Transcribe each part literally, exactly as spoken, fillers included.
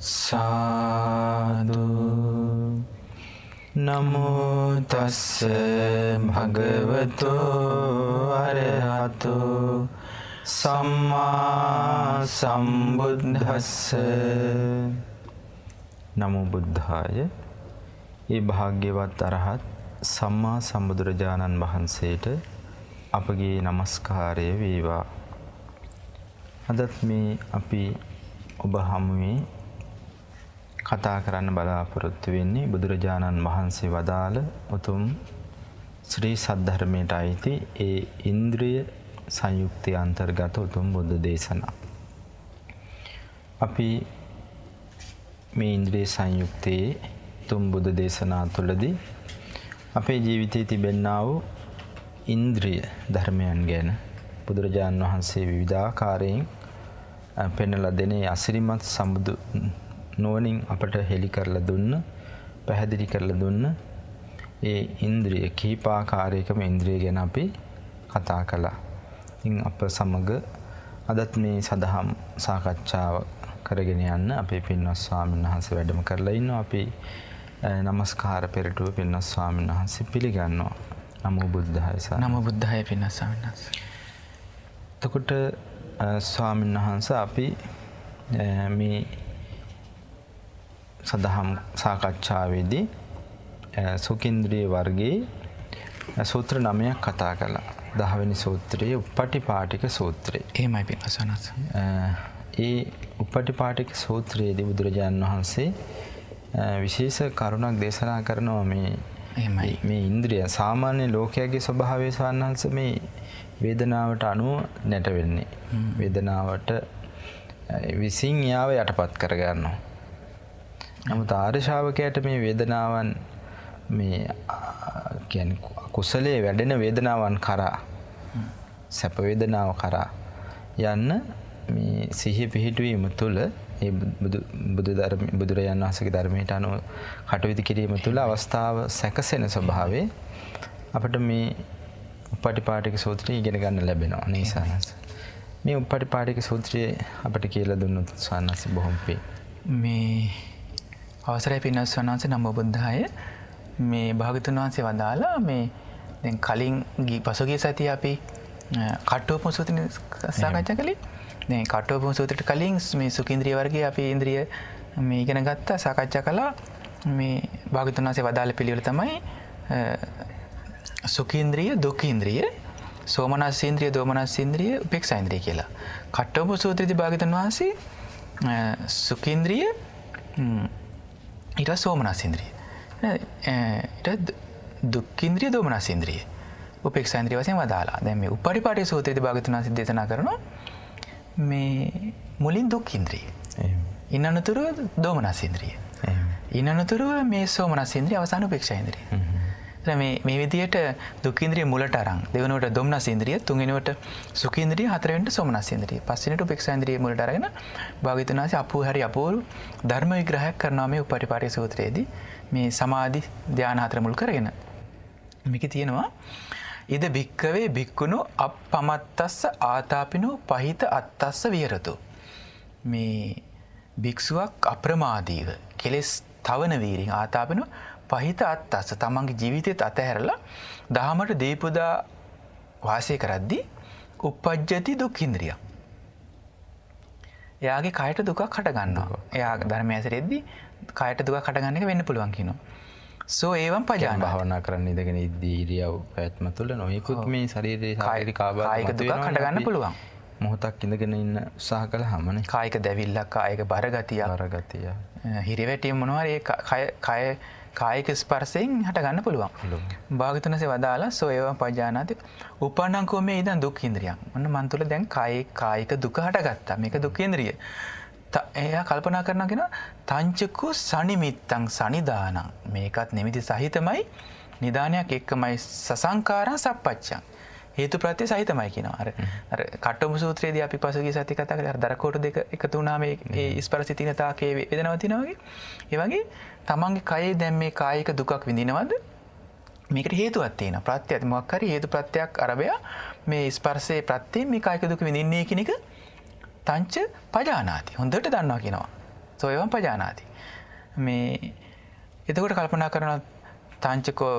සාදු නමෝ තස්ස භගවතු අරහතු සම්මා සම්බුද්දස්ස. නමෝ බුද්ධාය. ඒ භාග්‍යවත් අරහත් සම්මා සම්බුදුරජාණන් වහන්සේට අපගේ নমස්කාරය වේවා. අදත් මේ අපි ඔබ හමුවේ කතා කරන්න බලාපොරොත්තු වෙන්නේ බුදුරජාණන් වහන්සේ වදාළ උතුම් ශ්‍රී සද්ධර්මයට අයිති ඒ ඉන්ද්‍රිය සංයුක්තය අන්තර්ගත උතුම් බුද්ධ දේශනා. අපි මේ ඉන්ද්‍රිය සංයුක්තයේ උතුම් බුද්ධ දේශනා තුළදී අපේ ජීවිතයේ තිබෙන්නා වූ ඉන්ද්‍රිය ධර්මයන් ගැන බුදුරජාණන් වහන්සේ විවිධාකාරයෙන් පෙන්වලා දෙන අසිරිමත් සම්බුදු නුවණින් අපට හෙළි කරලා දුන්න, පැහැදිලි කරලා දුන්න ඒ ඉන්ද්‍රිය කීපාකාරයකම ඉන්ද්‍රිය ගැන අපි කතා කළා. ඉතින් අප සමග අදත් මේ සදහම් සාකච්ඡාව කරගෙන යන්න අපේ පින්වත් ස්වාමීන් වහන්සේ වැඩම කරලා ඉන්නවා. අපි নমස්කාර පෙරටුව පින්වත් ස්වාමීන් වහන්සේ පිළිගන්නවා. නමෝ බුද්ධාය සර්. නමෝ බුද්ධාය පින්වත් ස්වාමීන් වහන්සේ. එතකොට ස්වාමීන් වහන්සේ අපි මේ සදහම් සාකච්ඡාවේදී සුඛින්ද්‍රිය වර්ගයේ සූත්‍ර නවයක් කතා කළා. දහවෙනි සූත්‍රයේ උප්පටිපාටික සූත්‍රය. එහෙමයි පින්වත් ස්වාමීන් වහන්සේ. ඒ උප්පටිපාටික සූත්‍රයේදී බුදුරජාණන් වහන්සේ විශේෂ කරුණක් දේශනා කරනවා. මේ එහෙමයි මේ ඉන්ද්‍රිය සාමාන්‍ය ලෝකයේ ස්වභාවය සවන්නහන්ස මේ වේදනාවට අනුව නැට වෙන්නේ. වේදනාවට විසින් යාව යටපත් කර ගන්නවා. නමුත් ආර්ය ශ්‍රාවකයාට මේ වේදනාවන් මේ කියන්නේ කුසලයේ වැඩෙන වේදනාවන් කරා සැප වේදනාව කරා යන්න මේ සිහිය පිහිටුවීම තුළ ඒ බුදු බුදු ධර්ම බුදුරජාණන් වහන්සේගේ ධර්මයට අනුව කටයුතු කිරීම තුළ අවස්ථාව සැකසෙන ස්වභාවයේ අපිට මේ උප්පටිපාටික සූත්‍රය ඉගෙන ගන්න ලැබෙනවා නේසානස්. මේ උප්පටිපාටික සූත්‍රය අපිට කියලා දුන්නොත් සානස් බොහොම පේ. මේ අවසරයි පින්වත් ස්වාමීන් වහන්සේ නමෝ බුද්ධාය. මේ භාගතුන් වහන්සේ වදාලා මේ දැන් කලින් පසුගිය සතියේ අපි කට්ටෝපම සූත්‍රය සාකච්ඡා කළේ. දැන් කට්ටෝපම සූත්‍රයට කලින් මේ සුඛින්ද්‍රිය වර්ගයේ අපි ඉන්ද්‍රිය මේ ඉගෙන ගත්තා, සාකච්ඡා කළා. මේ භාගතුන් වහන්සේ වදාළ පිළිවෙල තමයි සුඛින්ද්‍රිය, දුක්ඛින්ද්‍රිය, සෝමනස්සේන්ද්‍රිය, දෝමනස්සේන්ද්‍රිය, උපේක්ෂාේන්ද්‍රිය කියලා. කට්ටෝපම සූත්‍රයේදී භාගතුන් වහන්සේ සුඛින්ද්‍රිය ඊට සෝමනස්සේන්ද්‍රිය, ඊට දුක්ඛින්ද්‍රිය, දෝමනස්සේන්ද්‍රිය, උපේක්ෂාේන්ද්‍රිය වශයෙන් වදාලා. දැන් මේ උප්පටිපාටික සූත්‍රයේදී භාගතුන් වහන්සේ දේශනා කරනවා මේ මුලින් දුක්ඛින්ද්‍රිය, ඊනනතුරු දෝමනස්සේන්ද්‍රිය, ඊනනතුරු මේ සෝමනස්සේන්ද්‍රිය, අවසාන උපේක්ෂාේන්ද්‍රිය. මේ මේ විදිහට දුක්ඛින්ද්‍රිය මුලට අරන් දෙවෙනුවට දොම්නසේන්ද්‍රිය, තුන්වෙනුවට සුඛින්ද්‍රිය, හතරවෙනිට සෝමනස්සේන්ද්‍රිය, පස්වෙනිට උපේක්ෂාේන්ද්‍රිය මුලට අරගෙන භාග්‍යවතුන් වහන්සේ අපෝ හරි අපෝරු ධර්ම විග්‍රහයක් කරනවා මේ උප්පටිපාටික සූත්‍රයේදී මේ සමාධි ධ්‍යාන හතර මුල් කරගෙන. මේකේ තියෙනවා ඉද භික්කවේ භික්කුණෝ අප්පමත්තස්ස ආතාපිනෝ පහිත අත්තස්ස විහෙරතු. මේ භික්ෂුවක් අප්‍රමාදීව කෙලෙස් තවන වීරින් ආතාපිනෝ පහිත අත්තස්ස තමන්ගේ ජීවිතයත් අතහැරලා දහමට දීපුදා වාසය කරද්දී උප්පජ්ජති දුක්ඛින්ද්‍රිය. එයාගේ කයට දුකක් හට ගන්නවා. එයා ධර්මය ඇසුරෙද්දී කයට දුකක් හට ගන්න එක වෙන්න පුළුවන් කියනවා. සෝ ඒවම් පජාන භාවනා කරන්න ඉඳගෙන ඉද්දී ඉරියව් පැවැත්ම තුළ නොයෙකුත් මේ ශරීරයේ ශාරීරික ආබාධ කායික දුකක් හට ගන්න පුළුවන්. මොහොතක් ඉඳගෙන ඉන්න උත්සාහ කළාමනේ කායික දැවිල්ලක්, කායික බරගතිය, බරගතිය, හිරිවැටීම මොනවා හරි කය කය කායික ස්පර්ශයෙන් හට ගන්න පුළුවන්. භාග්‍යවතුන් වහන්සේ වදාලා සෝ ඒවම් පජානාති උපන්නං කෝමේ ඉදන් දුක්ඛින්ද්‍රියං. ඔන්න මන් තුළ දැන් කායි කායික දුක හටගත්තා. මේක දුක්ඛින්ද්‍රිය. එයා කල්පනා කරනවා කියන තංචකු සනිමිත්තං සනිදානං. මේකත් නිමිති සහිතමයි, නිදානයක් එක්කමයි, සසංකාරං සප්පච්චං. හේතු ප්‍රත්‍ය සහිතමයි කියනවා. අර අර කට්ටොම සූත්‍රයේදී අපි පසුගිය සතියේ කතා කරලා අර දරකෝට දෙක එකතු වුණාම ඒ ස්පර්ශ තින තාකේ වේදනාව තිනවා වගේ. ඒ වගේ තමන්ගේ කයේ දැන් මේ කායික දුකක් විඳිනවද? මේකට හේතුවක් තියෙනවා. ප්‍රත්‍යත් මොකක් හරි හේතු ප්‍රත්‍යක් අරබය මේ ස්පර්ශයේ ප්‍රත්‍යයෙන් මේ කායික දුක විඳින්නේ කියන එක තංච පජානාති. හොඳට දන්නවා කියනවා. සෝ එවං පජානාති. මේ එතකොට කල්පනා කරනවා තංචකෝ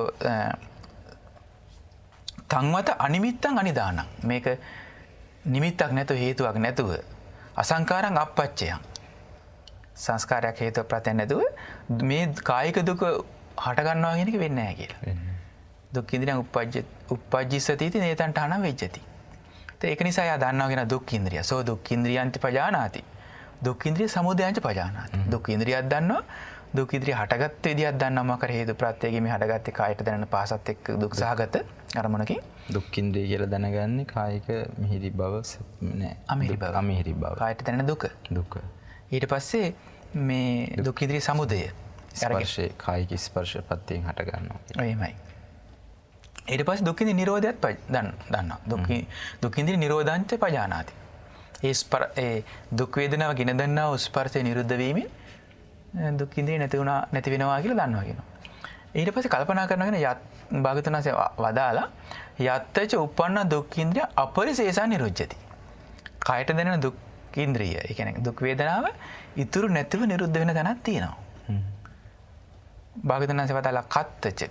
තංවත අනිමිත්තං අනිදානං. මේක නිමිත්තක් නැතුව හේතුවක් නැතුව අසංකාරං අප්පච්චයං. සංස්කාරයක් හේතුව ප්‍රත්‍යයෙන් නැතුව මේ කායික දුක හට ගන්නවා කියන එක වෙන්නේ නැහැ කියලා. දුක් ඉන්ද්‍රියං උප්පජ්ජ උප්පජ්ජිසති इति නේතං ඨානං වෙජ්ජති. ඒක නිසා යා දන්නවා කියන දුක් ඉන්ද්‍රිය. සෝ දුක් ඉන්ද්‍රියන්ති පජානාති. දුක් ඉන්ද්‍රිය සමුදයන්ච පජානාති. දුක් ඉන්ද්‍රියක් දන්නවා. දුක් ඉන්ද්‍රිය හටගත් විදියක් දන්නවා. මොකද හේතු ප්‍රත්‍යයෙන් මේ හටගත්තේ කායට දැනෙන පහසත් එක්ක දුක් සහගත අරමුණකින්. දුක් ඉන්ද්‍රිය කියලා දැනගන්නේ කායික මිහිරි බව නෑ. අමිහිරි බව. අමිහිරි බව. කායට දැනෙන දුක. දුක. ඊට පස්සේ මේ දුක් ඉන්ද්‍රිය සමුදය. ස්පර්ශේ කායික ස්පර්ශ ප්‍රත්‍යයෙන් හට ගන්නවා. එහෙමයි. ඊට පස්සේ දුක් ඉන්ද්‍රිය නිරෝධයත් දන්නවා. දුක් දුක් ඉන්ද්‍රිය නිරෝධාන්ත පජානාති. ඒ ස්පර ඒ දුක් වේදනාව ගෙන දන්නා ස්පර්ශය නිරුද්ධ වීමෙන් දුක් ඉන්ද්‍රිය නැති වුණා නැති වෙනවා කියලා දන්නවා කියනවා. ඊට පස්සේ කල්පනා කරනගෙන යත් භාගතුනාසේ වදාලා යත්තච උපන්න දුක් ඉන්ද්‍රිය අපරිශේෂා නිරුද්ධති. කායට දැනෙන දුක් ඉන්ද්‍රිය, ඒ කියන්නේ දුක් වේදනාව ඉතුරු නැතිව නිරුද්ධ වෙන තැනක් තියෙනවා. භාගතුනාසේ වදාලා කත්තච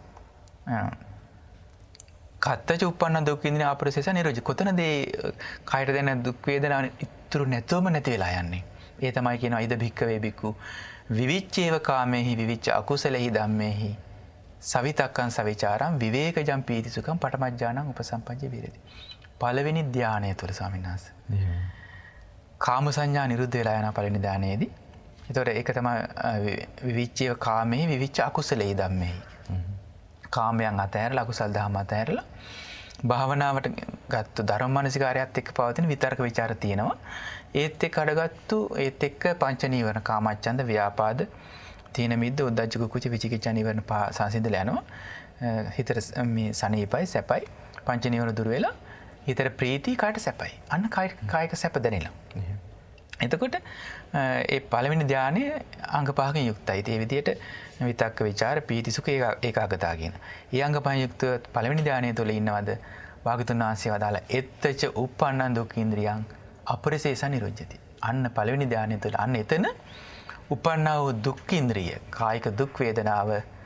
කත්තච උපන්න දුක් ඉන්ද්‍රිය අපරිශේෂා නිරුද්ධති. කොතනද ඒ කායට දැනෙන දුක් වේදනාව ඉතුරු නැතුවම නැති වෙලා යන්නේ? ඒ තමයි කියනවා ඉද භික්කවේ බිකු විවිච්චේව කාමේහි විවිච්ච අකුසලෙහි ධම්මේහි සවිතක්කං සවිචාරං විවේකජං පීතිසුඛං පඨමඥානං උපසම්පජ්ජ විරති. පළවෙනි ධානය තුළ ස්වාමීන් වහන්සේ කාම සංඥා නිරුද්ධ වෙලා යන පළවෙනි ධානයේදී. ඒතකොට ඒක තමයි විවිච්චේව කාමේහි විවිච්ච අකුසලෙහි ධම්මේහි. කාමයන් අතහැරලා අකුසල් දහම අතහැරලා භාවනාවට ගත්තු ධර්ම මානසිකාරයත් එක්ක පවතින විතර්ක ਵਿਚාර තියෙනවා. ඒත් එක්ක අඩගත්තු ඒත් එක්ක පංච නීවරණ කාමච්ඡන්ද ව්‍යාපාද තීන මිද්ද උද්ධච්ච කුච්ච විචිකිච්ඡා නීවරණ පහ සංසිඳලා යනවා. හිතට මේ සනීපයි සැපයි පංච නීවරණ දුර වෙලා හිතට ප්‍රීති කායට සැපයි. අන්න කායික සැප දැනෙලා. එතකොට ඒ පළවෙනි ධානය අංග පහකින් යුක්තයි. ඒ විදිහට විතක්ක ਵਿਚාර පීති සුඛ ඒකාගතා කියන. ඒ අංග පහෙන් යුක්ත පළවෙනි ධානය තුළ ඉන්නවද භාගතුන් වහන්සේ වදාලා එත්තච උප්පන්නං දුක් ඉන්ද්‍රියං අපරිශේෂ නිරුද්ධති. අන්න පළවෙනි ධානය තුළ අන්න එතන උපන්නා වූ දුක් ඉන්ද්‍රිය කායික දුක් වේදනාව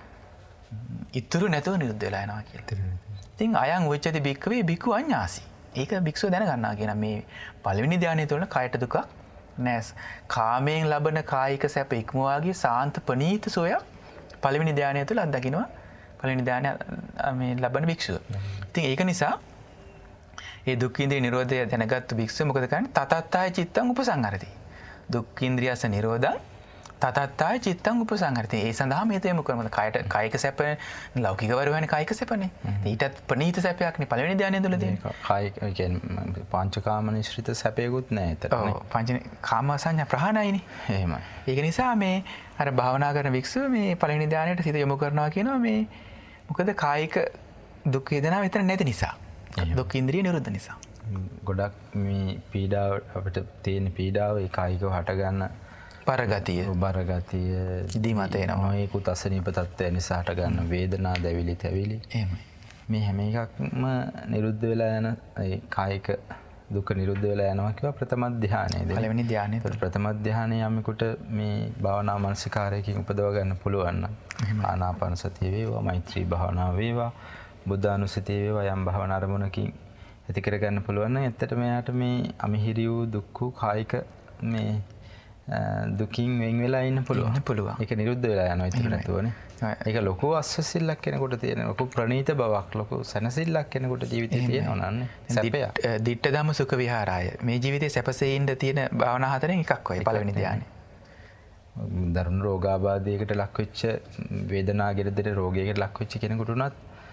ඉතුරු නැතුව නිරුද්ධ වෙලා යනවා කියලා. ඉතින් අයං උච්චති භික්ඛවේ භික්ඛු අඤ්ඤාසි. ඒක භික්ෂුව දැනගන්නවා කියන මේ පළවෙනි ධානය තුළ කායට දුකක් නැස්. කාමයෙන් ලබන කායික සැප ඉක්මවාගේ සාන්ත ප්‍රණීත සෝයක් පළවෙනි ධානය තුළ අත්දකින්නවා. පළවෙනි ධානය මේ ලබන භික්ෂුව. ඉතින් ඒක නිසා ඒ දුක් ඉන්ද්‍රිය නිරෝධය දැනගත්තු භික්ෂුව මොකද කරන්නේ? තතත්තාය චිත්තං උපසංහරති. දුක් ඉන්ද්‍රියස නිරෝධං තතත්තාය චිත්තං උපසංහරති. ඒ සඳහා මේ තේම කරනවා. කායට කායික සැප ලෞකික වරුවනේ කායික සැපනේ. ඊටත් ප්‍රණීත සැපයක් නේ පළවෙනි ධානය තුළ තියෙන්නේ. කායික කියන්නේ පංචකාම නිශ්චිත සැපයකුත් නැහැ එතන. ඔව් පංච කාම සංඥා ප්‍රහාණයනේ. එහෙමයි. ඒක නිසා මේ අර භාවනා කරන භික්ෂුව මේ පළවෙනි ධානයට සිත යොමු කරනවා කියනවා මේ මොකද කායික දුක් වේදනාව විතර නැති නිසා. දුක් ඉන්ද්‍රිය නිරුද්ධ නිසා. ගොඩක් මේ පීඩාව අපිට තියෙන පීඩාව ඒ කායිකව හට ගන්න පරගතිය බරගතිය දිමත එනවා. ඒකුත් අසනීප තත්ත්වය නිසා හට ගන්න වේදනා දැවිලි තැවිලි. එහෙමයි. මේ හැම එකක්ම නිරුද්ධ වෙලා යන ඒ කායික දුක නිරුද්ධ වෙලා යනවා කියව ප්‍රථම ධානයේදී. පළවෙනි ධානයේ ප්‍රථම ධානයේ යමෙකුට මේ භාවනා මානසිකාරයකින් උපදව ගන්න පුළුවන් නම් ආනාපාන සතිය වේවා මෛත්‍රී භාවනාව වේවා බුද්ධානුස්සතිය වේවා යම් භාවනා අරමුණකින් ඇති කර ගන්න පුළුවන් නම් ඇත්තටම එයාට මේ අමිහිරි වූ දුක්ඛ කායික මේ දුකින් වෙන් වෙලා ඉන්න පුළුවන්. පුළුවන්. ඒක නිරුද්ධ වෙලා යනවා ඉතින් නැතුවනේ. ඒක ලොකු අස්වැසිල්ලක් කෙනෙකුට තියෙන ලොකු ප්‍රණීත බවක් ලොකු සැනසෙල්ලක් කෙනෙකුට ජීවිතේ තියෙනවා නන්නේ. සැපයක්. දිට්ඨ ධම්ම සුඛ විහාරාය. මේ ජීවිතේ සැපසේ ඉන්න තියෙන භාවනා හතරෙන් එකක් ඔය පළවෙනි ධානය. දරුණු රෝගාබාධයකට ලක් වෙච්ච වේදනා ගෙරදෙර රෝගයකට ලක් වෙච්ච කෙනෙකුට උනත්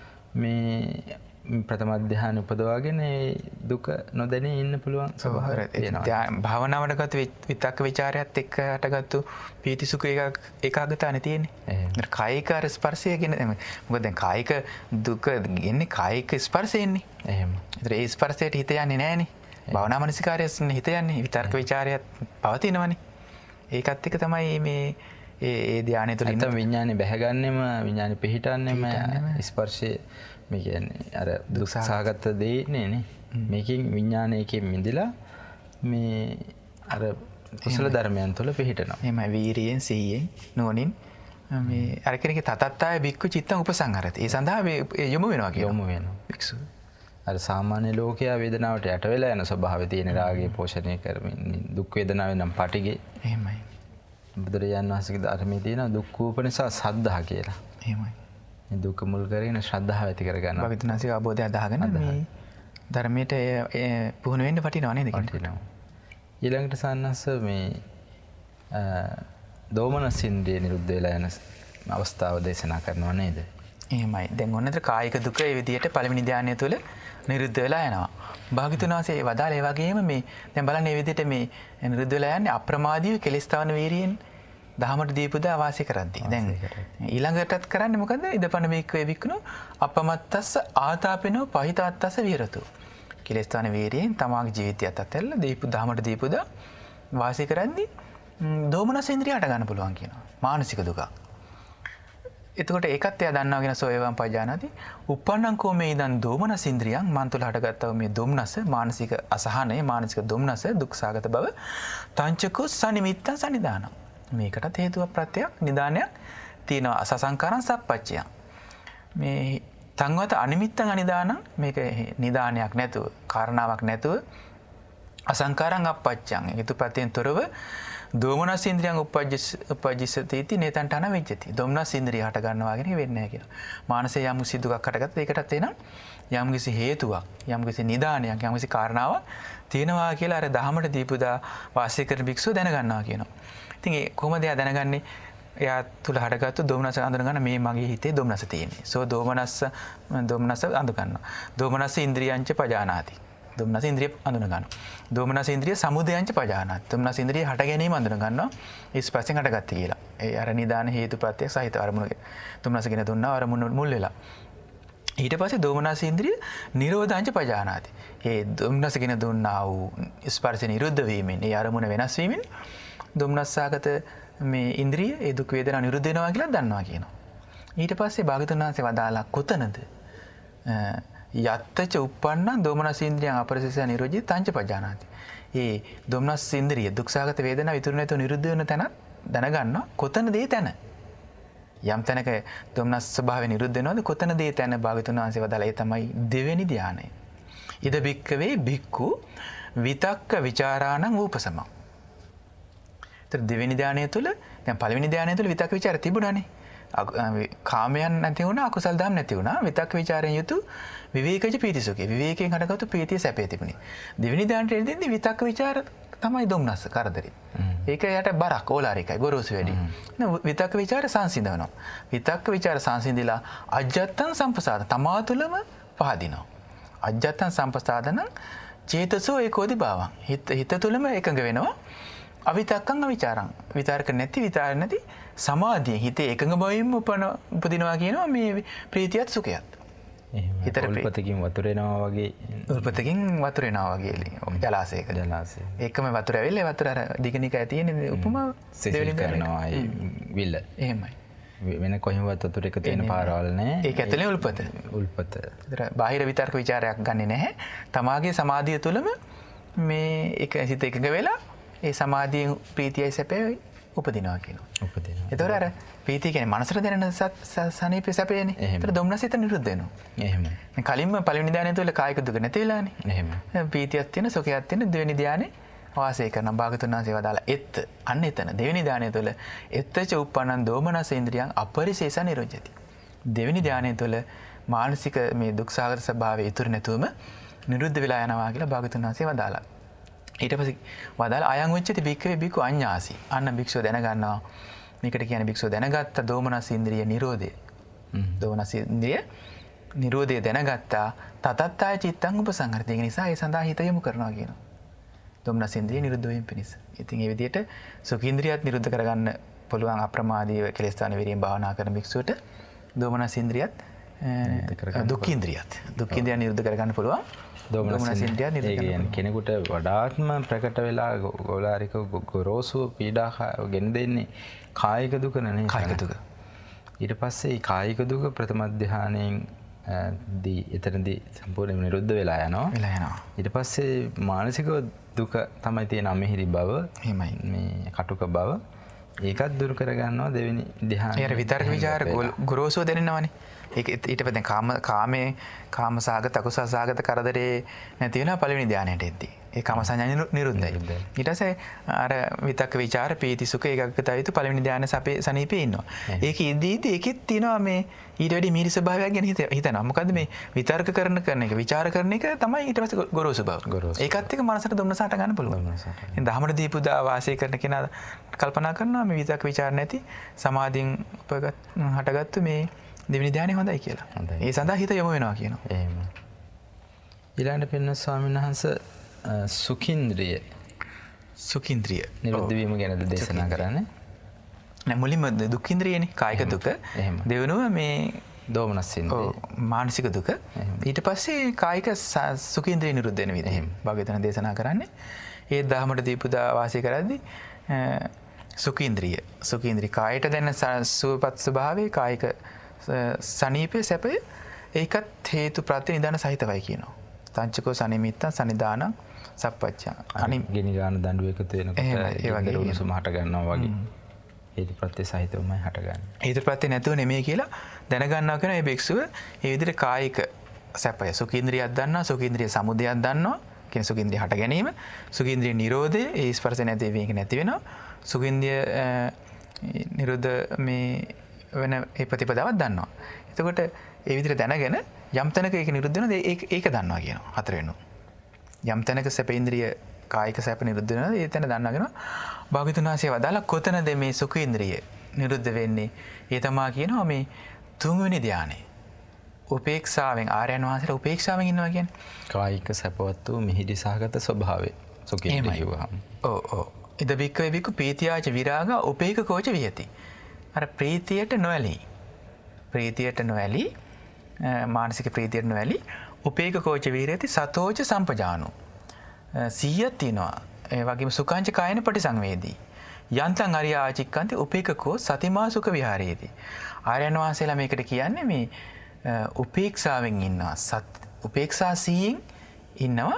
මේ ප්‍රථම ධ්‍යාන උපදවාගෙන දුක නොදැනී ඉන්න පුළුවන් ස්වභාවය තියෙනවා. භාවනාවට ගත විතක්ක ਵਿਚාරයත් එක්ක හටගත්තු පීති සුඛ ඒකාගතාවනේ තියෙන්නේ. කායික ස්පර්ශය කියන්නේ මොකද දැන් කායික දුක එන්නේ කායික ස්පර්ශයෙන්නේ. එහෙම. ඒතර ඒ ස්පර්ශයට හිත යන්නේ නැහනේ. භාවනා මනසිකාරයෙන් හිත යන්නේ විතර්ක ਵਿਚාරයත් පවතිනවනේ. ඒකත් එක්ක තමයි මේ ඒ ඒ ධානය තුළ ඉන්න විඥානේ බැහැගන්නෙම විඥානේ පිහිටන්නෙම ස්පර්ශයේ මේ කියන්නේ අර දුක් සහගත දේ නේ මේකෙන් විඥානයකින් මිදලා මේ අර කුසල ධර්මයන් තුළ පිහිටනවා. එහෙමයි වීරියෙන් සීයෙන් නුවණින් මේ අර කෙනෙක්ගේ තතත්තාය බික්කු චිත්තං උපසංහරති. ඒ සඳහා යොමු වෙනවා කියනවා. යොමු වෙනවා. භික්ෂුව. අර සාමාන්‍ය ලෝකයා වේදනාවට යට වෙලා යන ස්වභාවය තියෙන රාගය පෝෂණය කරමින් දුක් වේදනාවෙන් නම් පටිගේ. එහෙමයි. බුදුරජාණන් වහන්සේගේ ධර්මයේ තියෙන දුක්ඛූප නිසා සද්ධා කියලා. එහෙමයි. මේ දුක මුල් කරගෙන ශ්‍රද්ධාව ඇති කර ගන්නවා. භාග්‍යවතුන්සේ අවබෝධය අදාගෙන මේ ධර්මයට පුහුණු වෙන්න වටිනවා නේද? වටිනවා. ඊළඟට සන්නස්ස මේ දෝමනසින්ද්‍රිය නිරුද්ධ වෙලා යන අවස්ථාව දේශනා කරනවා නේද? එහෙමයි. දැන් ඔන්නතර කායික දුක ඒ විදිහට පළවෙනි ධානය තුළ නිරුද්ධ වෙලා යනවා. භාග්‍යවතුන් වහන්සේ වදාළ ඒ වගේම මේ දැන් බලන්න මේ විදිහට මේ නිරුද්ධ වෙලා යන්නේ අප්‍රමාදීව කෙලස්තාවන වීරියෙන් දහමට දීපුදා වාසය කරද්දී. දැන් ඊළඟටත් කරන්නේ මොකද? ඉදපන මේකේ වික්කුණු අපමත්තස්ස ආතාපිනෝ පහිතාත්තස්ස විහෙරතු. කෙලස්තාවන වීරියෙන් තමාගේ ජීවිතයත් අතහැරලා දීපු දහමට දීපුදා වාසය කරද්දී දෝමනස ඉන්ද්‍රිය හට ගන්න පුළුවන් කියනවා. මානසික දුක. එතකොට ඒකත් එයා දන්නවා කියන සෝයවම් පජානාති. උප්පන්නං කෝ මේ ඉදන් දෝමනස ඉන්ද්‍රියං මන් තුළ හටගත්තා මේ දොම්නස මානසික අසහනය මානසික දොම්නස දුක්සාගත බව තංචකෝ සනිමිත්තං සනිදානං. මේකටත් හේතුව ප්‍රත්‍යක් නිදානයක් තියෙනවා. අසසංකාරං සප්පච්චයං. මේ තංවත අනිමිත්තං අනිදානං මේක නිදානයක් නැතුව කාරණාවක් නැතුව අසංකාරං අපච්චයං. හේතු ප්‍රත්‍යයෙන් තොරව දෝමනස් ඉන්ද්‍රියං උපජ්ජිසති නේතන්ට අනවිජ්ජති. දොම්නස් ඉන්ද්‍රිය හට ගන්නවා කියන එක වෙන්නේ නැහැ කියලා. මානසයේ යම් කිසි දුකක් හටගත්ත ඒකටත් එනම් යම් කිසි හේතුවක් යම් කිසි නිදානයක් යම් කිසි කාරණාවක් තියෙනවා කියලා අර දහමට දීපුදා වාසය කරන භික්ෂුව දැනගන්නවා කියනවා. ඉතින් ඒ කොහොමද එයා දැනගන්නේ? එයා තුල හටගත්තු දෝමනස අඳුන ගන්න මේ මගේ හිතේ දෝමනස තියෙන්නේ. සෝ දෝමනස් දෝමනස අඳු ගන්නවා. දෝමනස ඉන්ද්‍රියංච පජානාති. දොම්නස ඉන්ද්‍රිය අඳුන ගන්නවා. දෝමනස ඉන්ද්‍රිය සමුදයංච පජානාති. දොම්නස ඉන්ද්‍රිය හට ගැනීම අඳුන ගන්නවා. ඒ ස්පර්ශයෙන් හටගත්තේ කියලා. ඒ අර නිදාන හේතු ප්‍රත්‍යක් සහිත අරමුණ. දොම්නස කියන දුන්නා අරමුණ මුල් වෙලා. ඊට පස්සේ දෝමනස ඉන්ද්‍රිය නිරෝධංච පජානාති. ඒ දොම්නස කියන දුන්නා වූ ස්පර්ශ නිරුද්ධ වීමෙන් ඒ අරමුණ වෙනස් වීමෙන් දොම්නස්සාගත මේ ඉන්ද්‍රිය ඒ දුක් වේදනා නිරුද්ධ වෙනවා කියලා දන්නවා කියනවා. ඊට පස්සේ භාගතුන් වහන්සේ වදාලා කොතනද යත්තච උප්පන්න දෝමනස් ඉන්ද්‍රියං අපරිසස නිරෝධි තංච පජානාති. ඒ දෝමනස් ඉන්ද්‍රිය දුක්සහගත වේදනා විතුරු නැතුව නිරුද්ධ වෙන තැන දැනගන්නවා. කොතනද ඒ තැන? යම් තැනක දෝමනස් ස්වභාවය නිරුද්ධ වෙනවද? කොතනද ඒ තැන? භාගතුන් වහන්සේ වදාලා ඒ තමයි දෙවෙනි ධානය. ඉද බික්කවේ බික්කු විතක්ක ਵਿਚාරාණං ූපසමං. ඒතර දෙවෙනි ධානය තුල දැන් පළවෙනි ධානය තුල විතක්ක ਵਿਚාර තිබුණානේ. කාමයන් නැති වුණා අකුසල් දහම් නැති වුණා විතක්ක ਵਿਚාරයෙන් යුතු විවේකජ පීතිසුඛේ විවේකයෙන් හටගත්තු පීතිය සැපේ තිබුණේ. දෙවෙනි ධානයට එද්දී විතක්ක ਵਿਚාර තමයි දුම්නස් කරදරේ. ඒක යට බරක් ඕලාරිකයි ගොරෝසු වැඩි. විතක්ක ਵਿਚාර සංසිඳවනවා. විතක්ක ਵਿਚාර සංසිඳිලා අජ්ජත්තං සම්පසාද තමා තුළම පහදිනවා. අජ්ජත්තං සම්පසාදන චේතසෝ ඒකෝදි භාවං. හිත හිත තුළම එකඟ වෙනවා. අවිතක්කං අවිචාරං. විචාරක නැති විචාර නැති සමාධිය හිතේ එකඟ බවින්ම උපන උපදිනවා කියනවා මේ ප්‍රීතියත් සුඛයත්. හිතට උල්පතකින් වතුර එනවා වගේ උල්පතකින් වතුර එනවා වගේ ජලාශයක ජලාශය. ඒකම වතුර ඇවිල්ලා වතුර අර දිගනිකයි තියෙන උපමාව දෙවෙනි කරනවා ඒ විල. එහෙමයි. වෙන කොහෙවත් වතුර එක තියෙන පාරවල් නැහැ. ඒක ඇතුලේ උල්පත. උල්පත. ඒතර බාහිර විතර්ක ਵਿਚාරයක් ගන්නෙ නැහැ. තමාගේ සමාධිය තුළම මේ එක හිත එකඟ වෙලා ඒ සමාධියෙන් ප්‍රීතියයි සැපේ උපදිනවා කියනවා. උපදිනවා. ඒතර අර ප්‍රීතිය කියන්නේ මනසට දැනෙන සනීපේ සැපේනේ. ඒතර දුම්නස හිත නිරුද්ධ වෙනවා. එහෙමයි. මේ කලින්ම පළවෙනි ධානය තුළ කායික දුක නැති වෙලානේ. එහෙමයි. ප්‍රීතියක් තියෙන සුඛයක් තියෙන දෙවෙනි ධානයේ වාසය කරන භාගතුන් වහන්සේ වදාලා එත් අන්න එතන දෙවෙනි ධානය තුළ එත්තච උප්පන්නං දෝමනස ඉන්ද්‍රියං අපරිශේෂ නිරෝධයති. දෙවෙනි ධානය තුළ මානසික මේ දුක්සහගත ස්වභාවය ඉතුරු නැතුවම නිරුද්ධ වෙලා යනවා කියලා භාගතුන් වහන්සේ වදාලා. ඊට පස්සේ වදාලා අයං උච්චති බික්කවේ බිකු අඤ්ඤාසි. අන්න භික්ෂුව දැනගන්නවා. මේකට කියන්නේ භික්ෂුව දැනගත්ත දෝමනස් ඉන්ද්‍රිය නිරෝධය. දෝමනස් ඉන්ද්‍රිය නිරෝධය දැනගත්තා තතත්තාය චිත්තං උපසංහරති. ඒ නිසා ඒ සඳහා හිත යොමු කරනවා කියනවා. දෝමනස් ඉන්ද්‍රිය නිරුද්ධ වීම පිණිස. ඉතින් මේ විදිහට සුඛ ඉන්ද්‍රියත් නිරුද්ධ කරගන්න පුළුවන් අප්‍රමාදීව කෙලෙස් තාන විරියෙන් භාවනා කරන භික්ෂුවට දෝමනස් ඉන්ද්‍රියත් දුක් ඉන්ද්‍රියත් දුක් ඉන්ද්‍රිය නිරුද්ධ කරගන්න පුළුවන්. දෝමනස් ඉන්ද්‍රිය නිරුද්ධ කරගන්න කෙනෙකුට වඩාත්ම ප්‍රකට වෙලා ගෝලාරික ගොරෝසු පීඩා ගෙන දෙන්නේ කායික දුක නෙනේ. කායික දුක. ඊට පස්සේ කායික දුක ප්‍රථම ධානයෙන් දී එතනදී සම්පූර්ණයෙන්ම නිරුද්ධ වෙලා යනවා. වෙලා යනවා. ඊට පස්සේ මානසික දුක තමයි තියෙන අමිහිරි බව. එහෙමයි. මේ කටුක බව. ඒකත් දුරු කරගන්නවා දෙවෙනි ධ්‍යාන. ඒ අර විතර්ක ਵਿਚාර ගොරෝසුව දෙන්නවනේ. ඒක ඊට පස්සේ කාම කාමේ කාම සාගත අකුසල සාගත කරදරේ නැති වෙනවා පළවෙනි ධ්‍යානයට එද්දී. ඒ කාම සංඥා නිරුද්ධයි. ඊට පස්සේ අර විතක්ක ਵਿਚාර පීති සුඛ ඒකග්ගතවිත පළවෙනි ධ්‍යාන සපේ සනීපේ ඉන්නවා. ඒක ඉදීදී ඒකෙත් තියෙනවා මේ ඊට වැඩි මිහිරි ස්වභාවයක් ගැන හිතනවා. මොකද්ද මේ විතර්ක කරන කරන එක විචාර කරන එක තමයි ඊට පස්සේ ගොරෝසු බව. ඒකත් එක්ක මනසට දුම්නසට ගන්න පුළුවන්. ඉතින් දහමට දීපුදා වාසය කරන කෙනා කල්පනා කරනවා මේ විතක්ක ਵਿਚාර නැති සමාධියෙන් උපගත් හටගත්තු මේ දෙවෙනි ධ්‍යානෙ හොඳයි කියලා. ඒ සඳහා හිත යොමු වෙනවා කියනවා. එහෙම. ඊළඟට පින්න ස්වාමීන් වහන්සේ සුඛින්ද්‍රිය සුඛින්ද්‍රිය නිරුද්ධ වීම ගැනද දේශනා කරන්නේ. නෑ මුලින්ම දුක්ඛින්ද්‍රියනේ කායික දුක. දෙවෙනුව මේ දෝමනස්සින්ද්‍රිය. මානසික දුක. ඊට පස්සේ කායික සුඛින්ද්‍රිය නිරුද්ධ වෙන විදිහ. භාග්‍යවතුන් දේශනා කරන්නේ ඒ දහමට දීපුදා වාසය කරද්දී සුඛින්ද්‍රිය සුඛින්ද්‍රිය කායට දැනෙන සුවපත් ස්වභාවයේ කායික සනීපේ සැපය ඒකත් හේතු ප්‍රත්‍ය නිදාන සහිතවයි කියනවා. තංචකෝ සනිමිත්තං සනිදානං සප්පච්චා. අනි ගිනි ගන්න දඬු එකතු වෙනකොට ඒ වගේ උණුසුම හට ගන්නවා වගේ. හේතු ප්‍රත්‍ය සහිතවමයි හටගන්නේ. හේතු ප්‍රත්‍ය නැතුව නෙමෙයි කියලා දැනගන්නවා කියන මේ භික්ෂුව ඒ විදිහට කායික සැපය සුඛින්ද්‍රියක් දන්නවා සුඛින්ද්‍රිය සමුදයක් දන්නවා කියන සුඛින්ද්‍රිය හට ගැනීම සුඛින්ද්‍රිය නිරෝධය ඒ ස්පර්ශ නැති වීම නැති වෙනවා සුඛින්ද්‍රිය නිරෝධ මේ වෙන ඒ ප්‍රතිපදාවක් දන්නවා. එතකොට ඒ විදිහට දැනගෙන යම් තැනක ඒක නිරුද්ධ වෙනවා ඒක ඒක දන්නවා කියනවා හතර වෙනවා. යම් තැනක සැපේන්ද්‍රිය කායික සැප නිරුද්ධ වෙනවා ඒ තැන දන්නවා කියනවා. භාග්‍යවතුන් වහන්සේ වදාලා කොතනද මේ සුඛේන්ද්‍රිය නිරුද්ධ වෙන්නේ? ඒ තමයි කියනවා මේ තුන්වෙනි ධානය. උපේක්ෂාවෙන් ආර්යයන් වහන්සේලා උපේක්ෂාවෙන් ඉන්නවා කියන්නේ. කායික සැපවත් වූ මිහිරි සහගත ස්වභාවය සුඛේන්ද්‍රිය කියවහම. ඔව් ඔව්. ඉද බික්කවේ බික්කු පීතියාච විරාගා උපේකකෝච වියති. අර ප්‍රීතියට නොඇලී ප්‍රීතියට නොඇලී මානසික ප්‍රීතියට නොඇලී උපේකකෝච විරේති සතෝච සම්පජානෝ සිහියක් තියෙනවා. ඒ වගේම සුඛාංච කායන පටිසංවේදී යන්තං අරියා ආචික්කන්ති උපේකකෝ සතිමා සුඛ විහාරයේදී. ආර්යයන් වහන්සේලා මේකට කියන්නේ මේ උපේක්ෂාවෙන් ඉන්නවා සත් උපේක්ෂා සීයෙන් ඉන්නවා.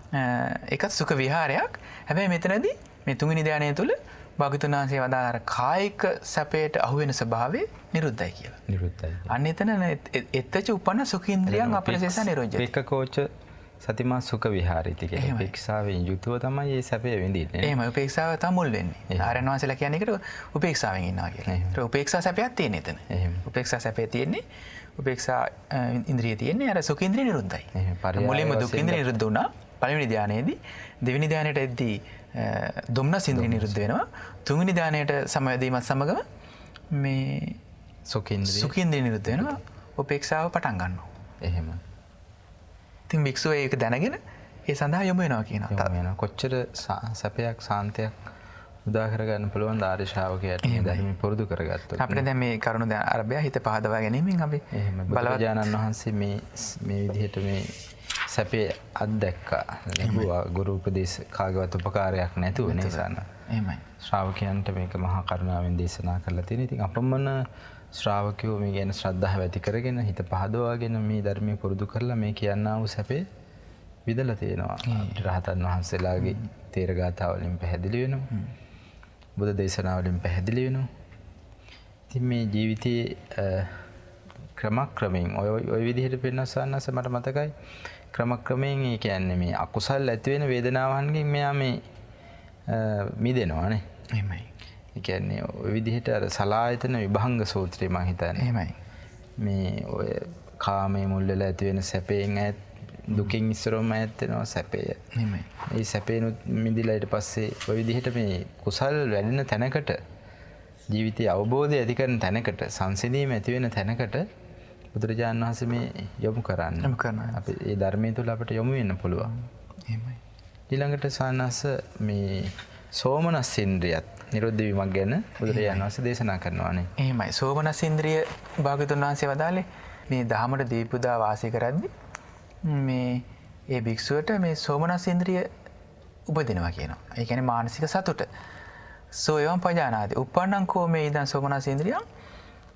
ඒකත් සුඛ විහාරයක්. හැබැයි මෙතනදී මේ තුන්වෙනි ධානය තුල භාග්‍යවතුන් වහන්සේ වදාළ අර කායික සැපයට අහු වෙන ස්වභාවය නිරුද්ධයි කියලා. නිරුද්ධයි. අන්න එතන එත්තච උපන්න සුඛේන්ද්‍රියන් අපරසේස නිරෝධය. ඒකකෝච සතිමා සුඛ විහාරීති කියන්නේ උපේක්ෂාවෙන් යුතුව තමයි මේ සැපය විඳින්නේ. එහෙම උපේක්ෂාව තමයි මුල් වෙන්නේ. ආර්යයන් වහන්සේලා කියන්නේ ඒකට උපේක්ෂාවෙන් ඉන්නවා කියලා. ඒක උපේක්ෂා සැපයක් තියෙන එතන. එහෙම. උපේක්ෂා සැපේ තියෙන්නේ උපේක්ෂා ඉන්ද්‍රිය තියෙන්නේ අර සුඛේන්ද්‍රිය නිරුද්ධයි. මුලින්ම දුක්ඛේන්ද්‍රිය නිරුද්ධ වුණා. පළවෙනි ධානයේදී දෙවෙනි ධානයට එද්දී දුම්නස් ඉන්ද්‍රිය නිරුද්ධ වෙනවා. තුන්වෙනි ධානයට සමවැදීමත් සමගම මේ සුඛේන්ද්‍රිය සුඛේන්ද්‍රිය නිරුද්ධ වෙනවා. උපේක්ෂාව පටන් ගන්නවා. එහෙම. ඉතින් භික්ෂුව ඒක දැනගෙන ඒ සඳහා යොමු වෙනවා කියනවා. යොමු වෙනවා. කොච්චර සැපයක් සාන්තයක් උදා කරගන්න පුළුවන් ආර්ය ශ්‍රාවකයාට මේ ධර්ම පුරුදු කරගත්තොත්. අපිට දැන් මේ කරුණ දැන් අරබය හිත පහදවා ගැනීමෙන් අපි බලවත්ජානන් වහන්සේ මේ මේ විදිහට මේ සැපේ අත්දැක්කා. ලැබුවා ගුරු උපදේශ කාගවත් උපකාරයක් නැතුව නේසන. එහෙමයි. ශ්‍රාවකයන්ට මේක මහා කරුණාවෙන් දේශනා කරලා තියෙනවා. ඉතින් අපමණ ශ්‍රාවකයෝ මේ ගැන ශ්‍රද්ධාව ඇති කරගෙන හිත පහදවාගෙන මේ ධර්මයේ පුරුදු කරලා මේ කියනා වූ සැපේ විදලා තියෙනවා. අපිට රහතන් වහන්සේලාගේ තේර ගාථා වලින් පැහැදිලි වෙනවා. බුද්ධ දේශනා වලින් පැහැදිලි වෙනවා. ඉතින් මේ ජීවිතයේ ක්‍රමක්‍රමයෙන් ඔය ඔය විදිහට පෙන්වසන්නස මට මතකයි. ක්‍රමක්‍රමයෙන් ඒ කියන්නේ මේ අකුසල් ඇති වෙන වේදනාවන්ගෙන් මෙයා මේ මිදෙනවානේ. එහෙමයි. ඒ කියන්නේ ඔය විදිහට අර සලායතන විභංග සූත්‍රය මම හිතන්නේ. එහෙමයි. මේ ඔය කාමයේ මුල් වෙලා ඇති වෙන සැපයෙන් ඈත් දුකින් ඉස්සරවම ඈත් වෙනවා සැපය. එහෙමයි. මේ සැපේනුත් මිදිලා ඊට පස්සේ ඔය විදිහට මේ කුසල් වැඩෙන තැනකට ජීවිතයේ අවබෝධය ඇති කරන තැනකට සංසිඳීම ඇති වෙන තැනකට බුදුරජාණන් වහන්සේ මේ යොමු කරන්නේ. යොමු කරනවා. අපි මේ ධර්මයේ තුල අපිට යොමු වෙන්න පුළුවන්. එහෙමයි. ඊළඟට සානස මේ සෝමනස්සින්ද්‍රියත් නිරෝධ වීමක් ගැන බුදුරජාණන් වහන්සේ දේශනා කරනවානේ. එහෙමයි. සෝමනස්සින්ද්‍රිය භාග්‍යවතුන් වහන්සේ වදාළේ මේ දහමට දීපුදා වාසය කරද්දී මේ ඒ භික්ෂුවට මේ සෝමනස්සින්ද්‍රිය උපදිනවා කියනවා. ඒ කියන්නේ මානසික සතුට. සෝ එවං පජානාති. උප්පන්නං කෝ මේ ඉදන් සෝමනස්සින්ද්‍රියං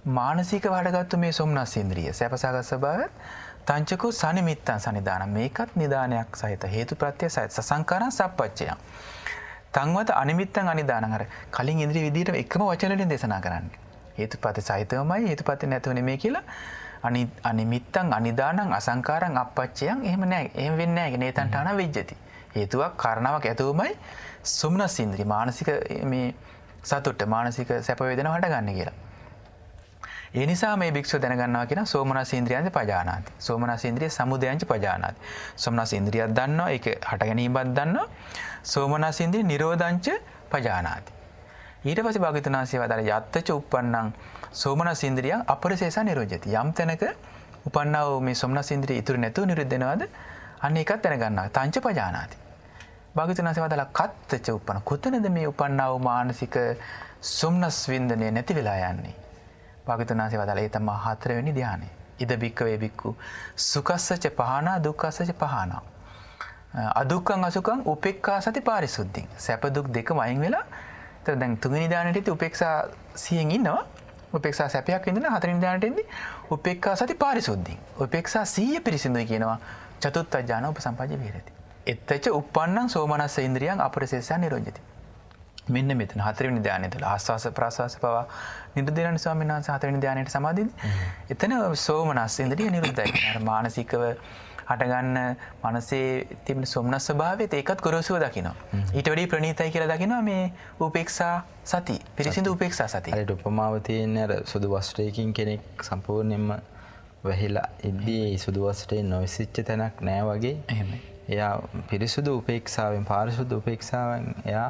මානසික වඩගත්තු මේ සොම්නස් ඉන්ද්‍රිය සැපසහගත ස්වභාවයත් තංචකෝ සනිමිත්තං සනිදාන මේකත් නිදානයක් සහිත හේතු ප්‍රත්‍ය සහිත සසංකාරං සප්පච්චයං තංවත අනිමිත්තං අනිදානං අර කලින් ඉන්ද්‍රිය විදිහට එකම වචන වලින් දේශනා කරන්නේ හේතුපත සහිතවමයි හේතුපත නැතුව නෙමෙයි කියලා අනි අනිමිත්තං අනිදානං අසංකාරං අප්පච්චයං එහෙම නෑ එහෙම වෙන්නේ නෑ නේතන්ටාන විජ්ජති හේතුවක් කාරණාවක් ඇතුවමයි සොම්නස් ඉන්ද්‍රිය මානසික මේ සතුට මානසික සැප වේදනාව හටගන්නේ කියලා. ඒ නිසා මේ භික්ෂුව දැනගන්නවා කියන සෝමනස් ඉන්ද්‍රියන්ද පජානාති. සෝමනස් ඉන්ද්‍රිය සමුදයන්ච පජානාති. සෝමනස් ඉන්ද්‍රියක් දන්නවා ඒක හට ගැනීමක් දන්නවා. සෝමනස් ඉන්ද්‍රිය නිරෝධංච පජානාති. ඊට පස්සේ භාග්‍යවතුන් වහන්සේ වදාළ යත්තච උප්පන්නං සෝමනස් ඉන්ද්‍රියං අපරිශේෂ නිරෝධයති. යම් තැනක උපන්නා වූ මේ සෝමනස් ඉන්ද්‍රිය ඉතුරු නැතුව නිරුද්ධ වෙනවද? අන්න ඒකත් දැනගන්නවා. තංච පජානාති. භාග්‍යවතුන් වහන්සේ වදාළ කත්තච උප්පන්න කොතනද මේ උපන්නා වූ මානසික සෝමනස් වින්දනය නැති වෙලා යන්නේ? භාග්‍යවතුන් වහන්සේ වදාළ ඒ තමයි හතරවෙනි ධානය. ඉද බික්කවේ බික්කු සුඛස්සච පහනා දුක්ඛස්සච පහනා. අදුක්ඛං අසුඛං උපේක්ඛා සති පාරිසුද්ධින්. සැප දුක් දෙකම අයින් වෙලා එතන දැන් තුන්වෙනි ධානයේදී උපේක්ෂා සියෙන් ඉන්නවා. උපේක්ෂා සැපයක් විඳින හතරවෙනි ධානයේදී උපේක්ඛා සති පාරිසුද්ධින්. උපේක්ෂා සිය පිරිසිදුයි කියනවා. චතුත්ථ ඥාන උපසම්පජ්ජ විහෙරති. එත්තච උප්පන්නං සෝමනස්ස ඉන්ද්‍රියං අපරිශේෂ නිරෝධයති. මෙන්න මෙතන හතරවෙනි ධානය තුළ ආස්වාස ප්‍රාස්වාස පවා නිරුද්ධ ස්වාමීන් වහන්සේ හතරවෙනි ධානයට සමාදින්නේ. එතන සෝමනස් ඉන්ද්‍රිය නිරුද්ධයි. අර මානසිකව හටගන්න මනසේ තිබෙන සොම්නස් ස්වභාවයත් ඒකත් ගොරෝසුව දකිනවා. ඊට වැඩි ප්‍රණීතයි කියලා දකිනවා මේ උපේක්ෂා සති. පිරිසිදු උපේක්ෂා සති. හරියට උපමාව තියෙන්නේ අර සුදු වස්ත්‍රයකින් කෙනෙක් සම්පූර්ණයෙන්ම වැහිලා ඉද්දී සුදු වස්ත්‍රේ නොවිසිච්ච තැනක් නෑ වගේ. එහෙමයි. එයා පිරිසිදු උපේක්ෂාවෙන් පාරිශුද්ධ උපේක්ෂාවෙන් එයා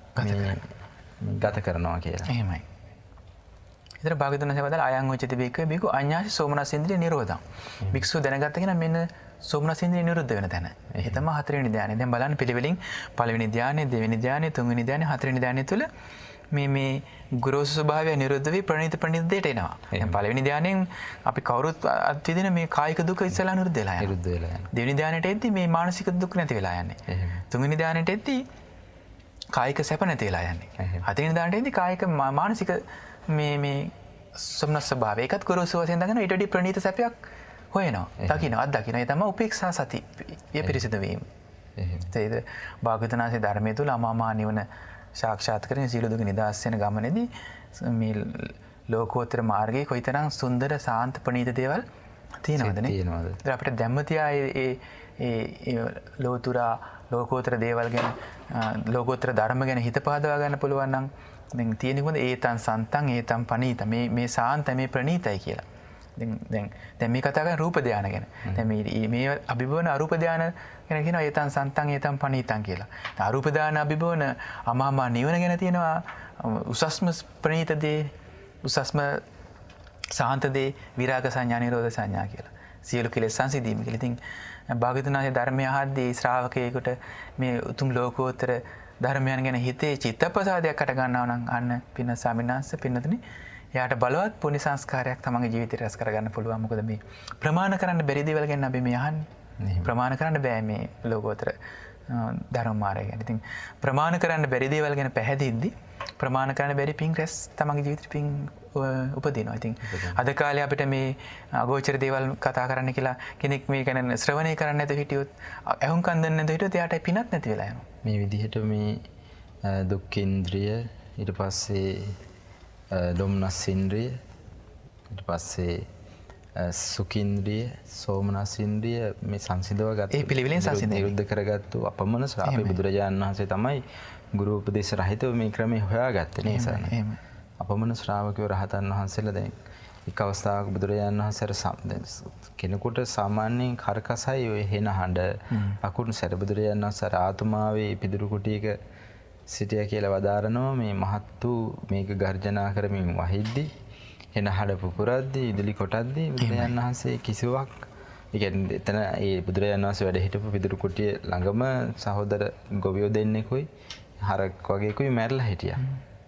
ගත කරනවා කියලා. එහෙමයි. ඉතින් භාග්‍යවතුන් වහන්සේ වදාළ අයං උච්චති බික්කවේ බිකු අඤ්ඤාසි සෝමනස් ඉන්ද්‍රිය නිරෝධං. භික්ෂුව දැනගත්ත කෙනා මෙන්න සෝමනස් ඉන්ද්‍රිය නිරුද්ධ වෙන තැන. ඒ තමයි හතරවෙනි ධානය. දැන් බලන්න පිළිවෙලින් පළවෙනි ධානය, දෙවෙනි ධානය, තුන්වෙනි ධානය, හතරවෙනි ධානය තුල මේ මේ ගුරුසු ස්වභාවය නිරුද්ධ වී ප්‍රණීත ප්‍රණීත දෙයට එනවා. දැන් පළවෙනි ධානයෙන් අපි කවුරුත් අත්විඳින මේ කායික දුක ඉස්සලා නිරුද්ධ වෙලා යනවා. නිරුද්ධ වෙලා යනවා. දෙවෙනි ධානයට එද්දී මේ මානසික දුක් නැති වෙලා යන්නේ. තුන්වෙනි ධානයට එද්දී කායික සැප නැති වෙලා යන්නේ. හතරවෙනි ධානයේදී කායික මානසික මේ මේ සොම්නස් ස්වභාවය ඒකත් ගුරුසු වශයෙන් දකිනවා. ඊට වඩා ප්‍රණීත සැපයක් හොයනවා. දකින්නවා අත්දකින්න. ඒ තමයි උපේක්ෂා සති. ඒ පිරිසිදු වීම. එහෙම. ඒක භාග්‍යවතුන් වහන්සේ ධර්මයේ තුල අමාමා නිවන සාක්ෂාත් කරගෙන සීල දුක නිදහස් වෙන ගමනේදී මේ ලෝකෝත්තර මාර්ගයේ කොයිතරම් සුන්දර සාන්ත ප්‍රණීත දේවල් තියෙනවද නේ? තියෙනවද? ඒක අපිට දැම්ම තියා ඒ ඒ ලෝතුරා ලෝකෝත්තර දේවල් ගැන ලෝකෝත්තර ධර්ම ගැන හිත පහදවා ගන්න පුළුවන් නම් දැන් තියෙන්නේ කොහොමද ඒතන් සන්තන් ඒතන් පනීත මේ මේ සාන්ත මේ ප්‍රණීතයි කියලා. දැන් දැන් දැන් මේ කතා කරන්නේ රූප ධානය ගැන. දැන් මේ මේ අභිභවන අරූප ධානය ගැන කියනවා ඒතන් සන්තන් ඒතන් පනීතන් කියලා. අරූප ධානය අභිභවන අමාමා නිවන ගැන තියෙනවා උසස්ම ප්‍රණීත දේ උසස්ම සාන්ත දේ විරාග සංඥා නිරෝධ සංඥා කියලා. සියලු කෙලෙස් සංසිඳීම කියලා. ඉතින් භාග්‍යවතුන් වහන්සේ ධර්මය අහද්දී ශ්‍රාවකයෙකුට මේ උතුම් ලෝකෝත්තර ධර්මයන් ගැන හිතේ චිත්තපසාදයක් අට ගන්නවා නම් අන්න පින්න ස්වාමීන් වහන්සේ පින්නතුනි එයාට බලවත් පුණ්‍ය සංස්කාරයක් තමන්ගේ ජීවිතේ රැස් කරගන්න පුළුවන්. මොකද මේ ප්‍රමාණ කරන්න බැරි දේවල් ගැන අපි මේ අහන්නේ. ප්‍රමාණ කරන්න බෑ මේ ලෝකෝත්තර ධර්ම මාර්ගය ගැන. ඉතින් ප්‍රමාණ කරන්න බැරි දේවල් ගැන පැහැදිද්දි ප්‍රමාණ කරන්න බැරි පින් රැස් තමන්ගේ ජීවිතේ පින් උපදිනවා. ඉතින් අද කාලේ අපිට මේ අගෝචර දේවල් කතා කරන්න කියලා කෙනෙක් මේ ගැන ශ්‍රවණය කරන්න නැතුව හිටියොත් අහුම්කම් දෙන්න නැතුව හිටියොත් එයාට පිනක් නැති වෙලා යනවා. මේ විදිහට මේ දුක් ඉන්ද්‍රිය ඊට පස්සේ දොම්නස් ඉන්ද්‍රිය ඊට පස්සේ සුඛ ඉන්ද්‍රිය සෝමනස් ඉන්ද්‍රිය මේ සංසිඳව ගත්ත ඒ පිළිවිලෙන් සංසිඳ නිරුද්ධ කරගත්තු අපමණ ශ්‍රාපේ බුදුරජාණන් වහන්සේ තමයි ගුරු උපදේශ රහිතව මේ ක්‍රමය හොයාගත්තේ නේසන. අපමණ ශ්‍රාවකයෝ රහතන් වහන්සේලා දැන් එක් අවස්ථාවක බුදුරජාණන් වහන්සේ කෙනෙකුට සාමාන්‍යයෙන් කරකසයි ඔය හෙන හඬ අකුණු සැර බුදුරජාණන් වහන්සේ ආතුමාවේ පිදුරු කුටියක සිටියා කියලා වදාරනවා. මේ මහත් වූ මේක ගර්ජනා කරමින් වහිද්දි හෙන හඬ පුපුරද්දි ඉදිලි කොටද්දි බුදුරජාණන් වහන්සේ කිසිවක් ඒ කියන්නේ එතන ඒ බුදුරජාණන් වහන්සේ වැඩ හිටපු පිදුරු කුටිය ළඟම සහෝදර ගොවියෝ දෙන්නෙකුයි හරක් වගේකුයි මැරලා හිටියා.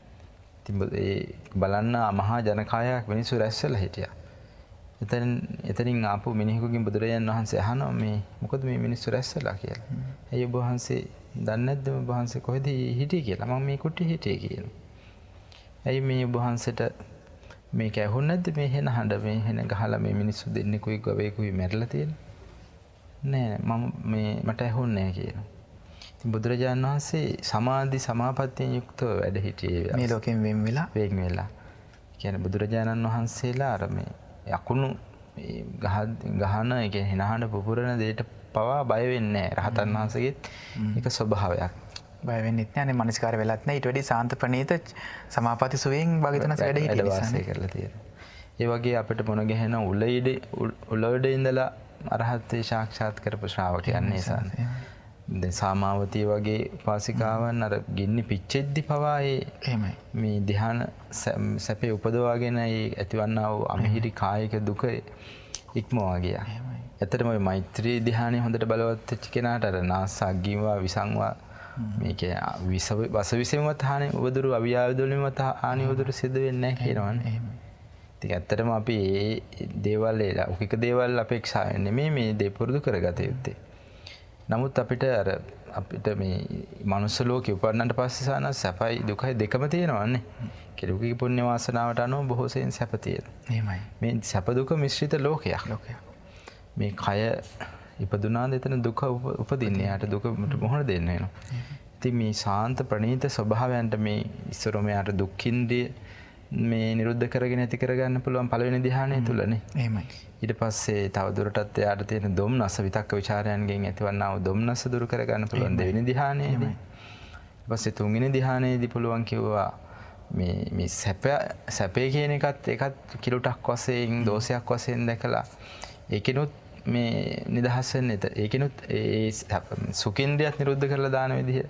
ඒ බලන්න මහා ජනකායක් මිනිස්සු රැස් වෙලා හිටියා. එතන එතනින් ආපු මිනිහෙකුගෙන් බුදුරජාණන් වහන්සේ අහනවා මේ මොකද මේ මිනිස්සු රැස් වෙලා කියලා. ඇයි ඔබ වහන්සේ දන්නේ නැද්ද ඔබ වහන්සේ කොහෙද හිටියේ කියලා? මම මේ කුටියේ හිටියේ කියලා. ඇයි මේ ඔබ වහන්සේට මේක ඇහුන්නේ නැද්ද මේ හෙන හඬ මේ හෙන ගහලා මේ මිනිස්සු දෙන්නෙකුයි ගවයෙකුයි මැරලා තියෙන්නේ? නෑ මම මේ මට ඇහුන්නේ නෑ කියනවා. ඉතින් බුදුරජාණන් වහන්සේ සමාධි සමාපත්තියෙන් යුක්තව වැඩ හිටියේ මේ ලෝකෙන් වෙන් වෙලා වෙන් වෙලා. කියන්නේ බුදුරජාණන් වහන්සේලා අර මේ යකුණු ගහ ගහන ඒ කියන්නේ හිනහඬ පුපුරන දෙයට පවා බය වෙන්නේ නැහැ. රහතන් වහන්සේගෙත් ඒක ස්වභාවයක්. බය වෙන්නෙත් නැහැ. අනේ මනස්කාර වෙලත් නැහැ. ඊට වැඩි සාන්ත ප්‍රණීත සමාපatti සුවයෙන් භාග්‍යවතුන්ස් වැඩ හිටියේ වාසය කරලා තියෙනවා. ඒ වගේ අපිට මොන ගැහෙන උලෙයිද උලවඩ ඉඳලා අරහත්ත්වේ සාක්ෂාත් කරපු ශ්‍රාවකයන් නිසා. දැන් සාමාවතී වගේ උපාසිකාවන් අර ගින්නි පිච්චෙද්දි පවා එහෙමයි මේ ධ්‍යාන සැපේ උපදවාගෙන ඒ ඇතිවන්නා වූ අමිහිරි කායික දුක ඉක්මවා ගියා. ඇත්තටම මේ මෛත්‍රී ධ්‍යානෙ හොඳට බලවත් වෙච්ච කෙනාට අර නාසග්ගීවා විසංවා මේකේ විස වස විසෙමවත් හානි උවදුරු අවියාවදුලින්වත් හානි උවදුරු සිද්ධ වෙන්නේ නැහැ කියනවනේ. ඉතින් ඇත්තටම අපි මේ දේවල් ඒ ලෞකික දේවල් අපේක්ෂාවෙන් නෙමෙයි මේ දේ පුරුදු කරගත යුත්තේ. නමුත් අපිට අර අපිට මේ මනුස්ස ලෝකේ උපන්නට පස්සේ සාන සැපයි දුකයි දෙකම තියෙනවානේ. කෙලුකේ පුණ්‍ය වාසනාවට අනුව බොහෝ සෙයින් සැප තියෙනවා. එහෙමයි. මේ සැප දුක මිශ්‍රිත ලෝකයක්. ලෝකයක්. මේ කය ඉපදුනාද එතන දුක උපදින්නේ. යාට දුක මොහොන දෙන්න වෙනවා. ඉතින් මේ ශාන්ත ප්‍රණීත ස්වභාවයන්ට මේ ඉස්සරම යාට දුක්ඛින්ද්‍රිය මේ නිරුද්ධ කරගෙන ඇති කරගන්න පුළුවන් පළවෙනි ධ්‍යානය තුලනේ. එහෙමයි. ඊට පස්සේ තව දුරටත් එයාට තියෙන දොම්නස විතක්ක ਵਿਚාරයන්ගෙන් ඇතිවන්නා වූ දොම්නස දුරු කරගන්න පුළුවන් දෙවෙනි ධ්‍යානයේදී. ඊට පස්සේ තුන්වෙනි ධ්‍යානයේදී පුළුවන් කිව්වා මේ මේ සැප සැපේ කියන එකත් ඒකත් කිලුටක් වශයෙන් දෝෂයක් වශයෙන් දැකලා ඒකිනුත් මේ නිදහස් වෙන්න ඒකිනුත් ඒ සුඛින්ද්‍රියත් නිරුද්ධ කරලා දාන විදිහ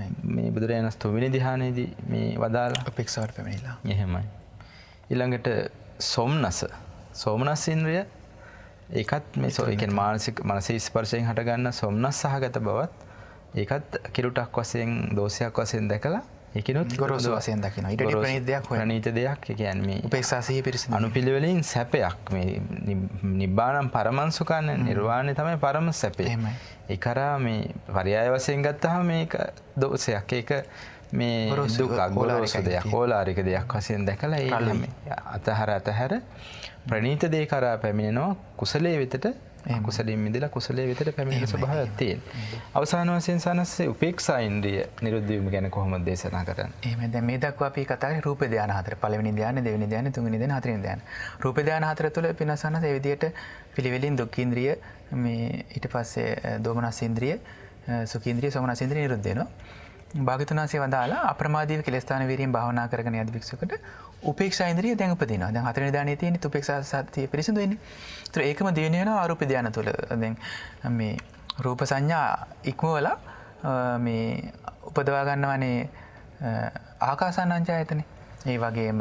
මේ බුදුරජාණන් තුන්වෙනි ධ්‍යානයේදී මේ වදාලා අපේක්ෂාවට පැමිණිලා. එහෙමයි. ඊළඟට සොම්නස සෝමනස් ඉන්ද්‍රිය ඒකත් මේ සෝ ඒ කියන්නේ මානසික මානසික ස්පර්ශයෙන් හටගන්න සොම්නස් සහගත බවත් ඒකත් කිලුටක් වශයෙන් දෝෂයක් වශයෙන් දැකලා ඒකිනුත් ගොරෝසු වශයෙන් දකිනවා. ඊට වඩා ප්‍රණීත දෙයක් හොයන. ප්‍රණීත දෙයක්. ඒ කියන්නේ මේ උපේක්ෂා සිහිය පිරිසිදු අනුපිළිවෙලින් සැපයක් මේ නිබ්බානම් පරමං සුඛාන නිර්වාණය තමයි පරම සැපේ. එහෙමයි. ඒ කරා මේ පරයය වශයෙන් ගත්තාම මේක දෝෂයක්. ඒක මේ දුක ගොරෝසු දෙයක් ඕලාරික දෙයක් වශයෙන් දැකලා ඒ අතහර අතහර ප්‍රණීත දේ කරා පැමිණෙනවා කුසලයේ වෙතට කුසලයෙන් මිදලා කුසලයේ වෙතට පැමිණෙන ස්වභාවයක් තියෙනවා. අවසාන වශයෙන් සනස්සේ උපේක්ෂා ඉන්ද්‍රිය නිරුද්ධ වීම ගැන කොහොමද දේශනා කරන්නේ? එහෙම දැන් මේ දක්වා අපි කතා කරේ රූප ධානය හතර. පළවෙනි ධානය, දෙවෙනි ධානය, තුන්වෙනි ධානය, හතරවෙනි ධානය. රූප ධානය හතර තුළ පිනසනස ඒ විදිහට පිළිවෙලින් දුක් ඉන්ද්‍රිය මේ ඊට පස්සේ දෝමනස් ඉන්ද්‍රිය, සුඛ ඉන්ද්‍රිය, සෝමනස් ඉන්ද්‍රිය නිරුද්ධ වෙනවා. භාග්‍යවතුන් වහන්සේ වදාලා අප්‍රමාදීව කෙලස්ථාන වීරියෙන් භාවනා කරගෙන යද්දී වික්ෂකට උපේක්ෂා ඉන්ද්‍රිය දැන් උපදිනවා. දැන් හතරවෙනි ධානයේ තියෙන උපේක්ෂා සතිය පිරිසිදු වෙන්නේ. ඒතර ඒකම දිවෙන වෙනවා ආරූප ධානය තුළ. දැන් මේ රූප සංඥා ඉක්මවලා මේ උපදවා ගන්නවනේ ආකාසානංචායතනෙ. ඒ වගේම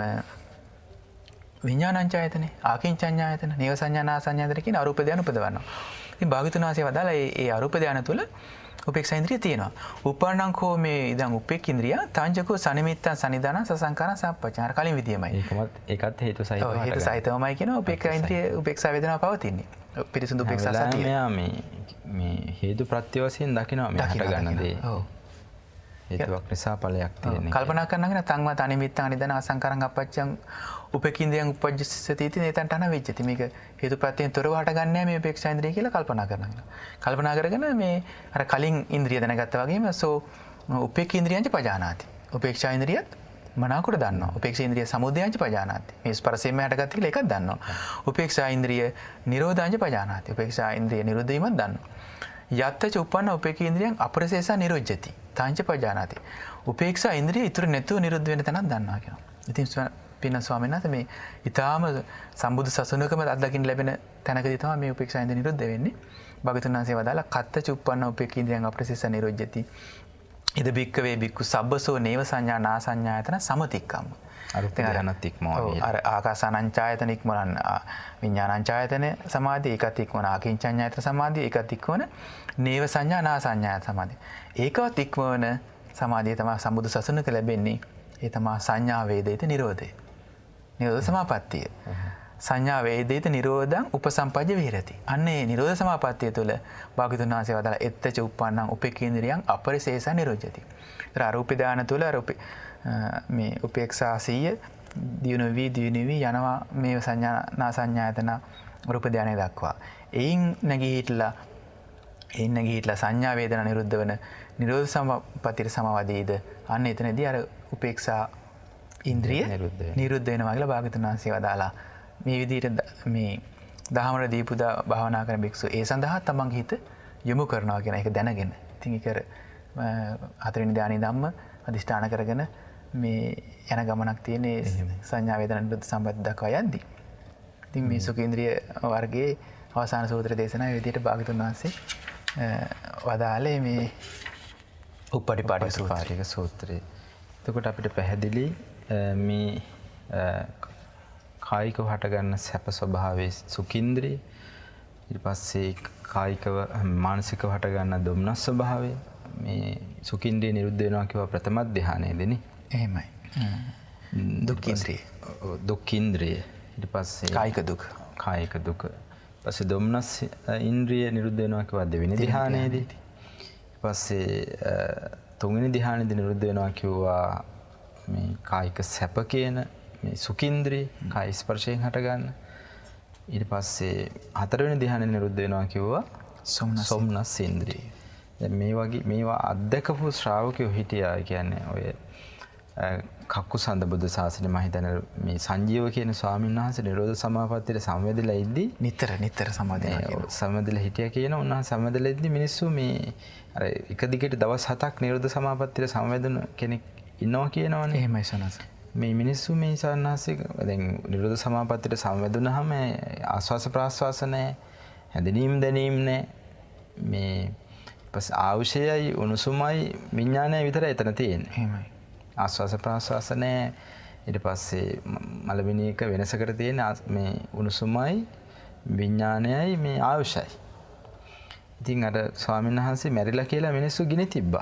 විඥානංචායතනෙ, ආකින්චඤ්ඤායතන, නේව සංඥා නා සංඥාතර කියන ආරූප ධානය උපදවනවා. ඉතින් භාග්‍යවතුන් වහන්සේ වදාලා මේ ඒ ආරූප ධානය තුළ උපේක්ෂා ඉන්ද්‍රිය තියෙනවා. උපන්නංකෝ මේ ඉඳන් උපේක්ඛ ඉන්ද්‍රිය තාංජකෝ සනිමිත්තං සනිදාන සසංකාරං සම්පචාර කලින් විදියමයි. ඒකමත් ඒකත් හේතු සහිතව. ඔව් හේතු සහිතවමයි කියනවා උපේක්ෂා ඉන්ද්‍රිය උපේක්ෂා වේදනාව පවතින්නේ. පිරිසුදු උපේක්ෂා සතිය. මෙයා මේ මේ හේතු ප්‍රත්‍ය වශයෙන් දකිනවා මේ හට ගන්න දේ. ඔව්. හේතුවක් නිසා ඵලයක් තියෙනවා. කල්පනා කරනගෙන තංවා තනිමිත්තං අනිදාන අසංකාරං අපච්චං උපේක්ඛින්ද්‍රියං උපජ්ජසති ඉතින් ඒතන්ට අන වෙච්චති. මේක හේතු ප්‍රත්‍යයෙන් තොරව හටගන්නේ මේ උපේක්ෂා ඉන්ද්‍රිය කියලා කල්පනා කරනවා. කල්පනා කරගෙන මේ අර කලින් ඉන්ද්‍රිය දැනගත්තා වගේම සෝ උපේක්ඛ ඉන්ද්‍රියංච පජානාති. උපේක්ෂා ඉන්ද්‍රියත් මනාකොට දන්නවා. උපේක්ෂා ඉන්ද්‍රිය සමුදයංච පජානාති. මේ ස්පර්ශයෙන්ම හටගත්ත කියලා එකක් දන්නවා. උපේක්ෂා ඉන්ද්‍රිය නිරෝධංච පජානාති. උපේක්ෂා ඉන්ද්‍රිය නිරුද්ධ වීමක් දන්නවා. යත්තච උපන්න උපේක්ඛ ඉන්ද්‍රියං අපරසේසා නිරොජ්ජති. තාංච පජානාති. උපේක්ෂා ඉන්ද්‍රිය ඉතුරු නැතුව නිරුද්ධ වෙන තැනක් දන්නවා කියනවා. ඉතින් පින්න ස්වාමීන් වහන්සේ මේ ඊටාම සම්බුදු සසුනකම අත්දකින්න ලැබෙන තැනකදී තමයි මේ උපේක්ෂා ඉන්ද්‍රිය නිරුද්ධ වෙන්නේ. භාග්‍යවතුන් වහන්සේ වදාලා කත්ත චුප්පන්න උපේක්ඛ ඉන්ද්‍රියං අපරසේසා නිරොජ්ජති. ඉද බික්කවේ බික්කු සබ්බසෝ නේව සංඥා නා සංඥායතන සමතික්කම්. අරුත්තරණත් ඉක්මවන. අර ආකාසානංචායතන ඉක්මවන විඥානංචායතන සමාධිය ඒකත් ඉක්මවන ආකින්චඤ්ඤායතන සමාධිය ඒකත් ඉක්මවන නේව සංඥා නා සංඥායතන සමාධිය. ඒකවත් ඉක්මවන සමාධිය තමයි සම්බුදු සසුනක ලැබෙන්නේ. ඒ තමයි සංඥා වේදිත නිරෝධය. නිරෝධ සමාපත්තිය. සංඥා වේදිත නිරෝධං උපසම්පජ්ජ විහෙරති. අන්න ඒ නිරෝධ සමාපත්තිය තුළ භාග්‍යවතුන් වහන්සේ වදාළ එත්තච උප්පන්නං උපේක්ඛ ඉන්ද්‍රියං අපරිශේෂ නිරෝධ්‍යති. ඒතර අරූප ධානය තුළ අර මේ උපේක්ෂා සීය දියුණු වී දියුණු වී යනවා මේ සංඥා නා සංඥායතන රූප ධානය දක්වා. එයින් නැගී එයින් නැගී සංඥා වේදනා නිරුද්ධ වෙන නිරෝධ සමාපත්තියට සමවදීද අන්න එතනදී අර උපේක්ෂා ඉන්ද්‍රිය නිරුද්ධ වෙනවා කියලා භාග්‍යවතුන් වහන්සේ වදාලා. මේ විදිහට මේ දහමර දීපුදා භාවනා කරන භික්ෂුව ඒ සඳහා තමන්ගේ හිත යොමු කරනවා කියන එක දැනගෙන. ඉතින් ඒක හතරවෙනි ධානයේ ධම්ම අදිෂ්ඨාන කරගෙන මේ යන ගමනක් තියෙන සංඥා වේදනා නිරුද්ධ සම්පත් දක්වා යද්දී. ඉතින් මේ සුඛේන්ද්‍රිය වර්ගයේ අවසාන සූත්‍ර දේශනාව විදිහට භාග්‍යවතුන් වහන්සේ වදාළේ මේ උපටිපාටික සූත්‍රය. එතකොට අපිට පැහැදිලි මේ කායිකව හටගන්න සැප ස්වභාවයේ සුඛින්ද්‍රිය, ඊට පස්සේ කායිකව මානසිකව හටගන්න දුම්නස් ස්වභාවය, මේ සුඛින්ද්‍රිය නිරුද්ධ වෙනවා කියව ප්‍රථම ධානයේදීනේ. එහෙමයි. දුක්ඛින්ද්‍රිය. දුක්ඛින්ද්‍රිය. ඊට පස්සේ කායික දුක. කායික දුක. පස්සේ දුම්නස් ඉන්ද්‍රිය නිරුද්ධ වෙනවා කියව දෙවෙනි ධානයේදී. ඊට පස්සේ තුන්වෙනි ධානයේදී නිරුද්ධ වෙනවා කිව්වා මේ කායික සැප කියන මේ සුඛින්ද්‍රිය, කාය ස්පර්ශයෙන් හටගන්න. ඊට පස්සේ හතරවෙනි ධානයේ නිරුද්ධ වෙනවා කිව්වා සොම්නස් ඉන්ද්‍රිය. දැන් මේ වගේ මේවා අත්දකපු ශ්‍රාවකයෝ හිටියා. කියන්නේ ඔය කක්කුසන්ද බුදු සාසනේ මම හිතන්නේ මේ සංජීව කියන ස්වාමීන් වහන්සේ නිරෝධ සමාපත්තියට සම්වැදිලා ඉද්දී නිතර නිතර සමාදිනවා. සම්වැදිලා හිටියා කියන උන්වහන්සේ සම්වැදිලා ඉද්දී මිනිස්සු මේ අර එක දිගට දවස් හතක් නිරෝධ සමාපත්තියට සම්වැදුණු කෙනෙක් ඉන්නවා කියනවනේ. එහෙමයි සනස. මේ මිනිස්සු මේ සන්නාසික දැන් නිරෝධ සමාපත්තියට සම්වැදුනහම ආස්වාස ප්‍රාස්වාස නැහැ, හැඳිනීම් දැනීම් නැහැ. මේ පස් ආවශ්‍යයි උණුසුමයි විඥානය විතරයි එතන තියෙන්නේ. එහෙමයි. ආස්වාස ප්‍රාස්වාස නැහැ. ඊට පස්සේ මලවිනීක වෙනසකට තියෙන මේ උණුසුමයි විඥානයයි මේ ආවශ්‍යයි. ඉතින් අර ස්වාමීන් වහන්සේ මැරිලා කියලා මිනිස්සු ගිනි තිබ්බා.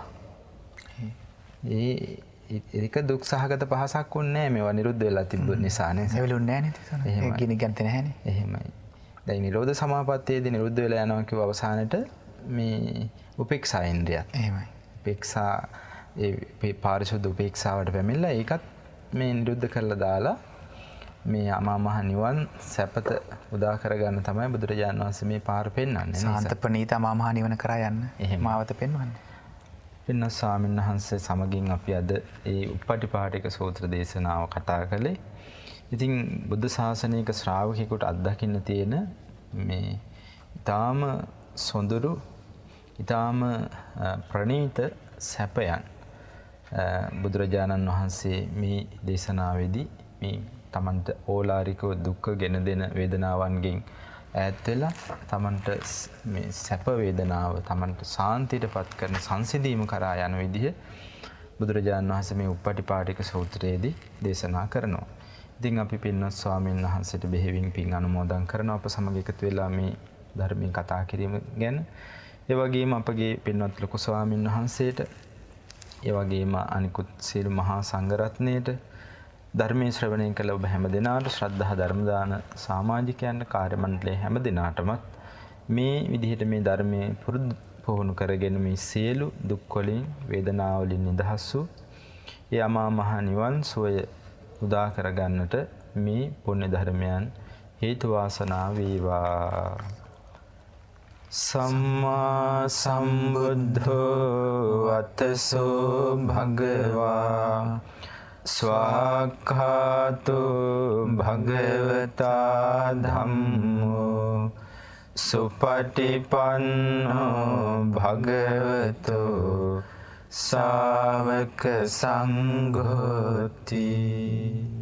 ඒ ඒක දුක් සහගත පහසක් වුණේ නැහැ මේවා නිරුද්ධ වෙලා තිබ්බ නිසා නේ. එවෙලුන්නේ නැහැ නේද? එහෙම ගිනි ගන්ත නැහැනේ. එහෙමයි. දැන් නිරෝධ සමාපත්තියේදී නිරුද්ධ වෙලා යනවා කියව අවසානෙට මේ උපේක්ෂා ඉන්ද්‍රියත්. එහෙමයි. උපේක්ෂා ඒ පාරිශුද්ධ උපේක්ෂාවට පැමිණලා ඒකත් මේ නිරුද්ධ කරලා දාලා මේ අමා මහ නිවන් සැපත උදා කරගන්න තමයි බුදුරජාණන් වහන්සේ මේ පාර පෙන්වන්නේ. සාන්ත ප්‍රණීත අමා මහ නිවන කරා යන්න මාවත පෙන්වන්නේ. පින්න ස්වාමීන් වහන්සේ සමගින් අපි අද ඒ උප්පටිපාටික සූත්‍ර දේශනාව කතා කළේ. ඉතින් බුද්ධ ශාසනයක ශ්‍රාවකයෙකුට අත්දකින්න තියෙන මේ ඊටාම සොඳුරු ඊටාම ප්‍රණීත සැපයන් බුදුරජාණන් වහන්සේ මේ දේශනාවේදී මේ තමන්ට ඕලාරිකව දුක්ඛ ගෙන දෙන වේදනාවන්ගෙන් ඈත් වෙලා තමන්ට මේ සැප වේදනාව තමන්ට සාන්තියටපත් කරන සංසිඳීම කරා යන විදිහ බුදුරජාණන් වහන්සේ මේ උප්පටිපාටික සූත්‍රයේදී දේශනා කරනවා. ඉතින් අපි පින්වත් ස්වාමීන් වහන්සේට බෙහෙවින් පින් අනුමෝදන් කරනවා අප සමග එකතු වෙලා මේ ධර්මයෙන් කතා කිරීම ගැන. ඒ වගේම අපගේ පින්වත් ලොකු ස්වාමීන් වහන්සේට ඒ වගේම අනිකුත් සියලු මහා සංඝරත්නයට ධර්මයේ ශ්‍රවණය කළ ඔබ හැම දිනාට ශ්‍රද්ධා ධර්ම දාන සමාජිකයන්ට කාර්ය මණ්ඩලයේ හැම දිනාටමත් මේ විදිහට මේ ධර්මයේ පුරුදු පුහුණු කරගෙන මේ සියලු දුක් වලින් වේදනා වලින් නිදහස් වූ ඒ අමා මහ නිවන් සෝය උදා කර ගන්නට මේ පුණ්‍ය ධර්මයන් හේතු වාසනා වේවා. සම්මා සම්බුද්ධෝ වතසෝ භගවා ස්වාක්ඛාතෝ භගවතා ධම්මෝ සුපටිපන්නෝ භගවතෝ ශාවක සංඝෝති.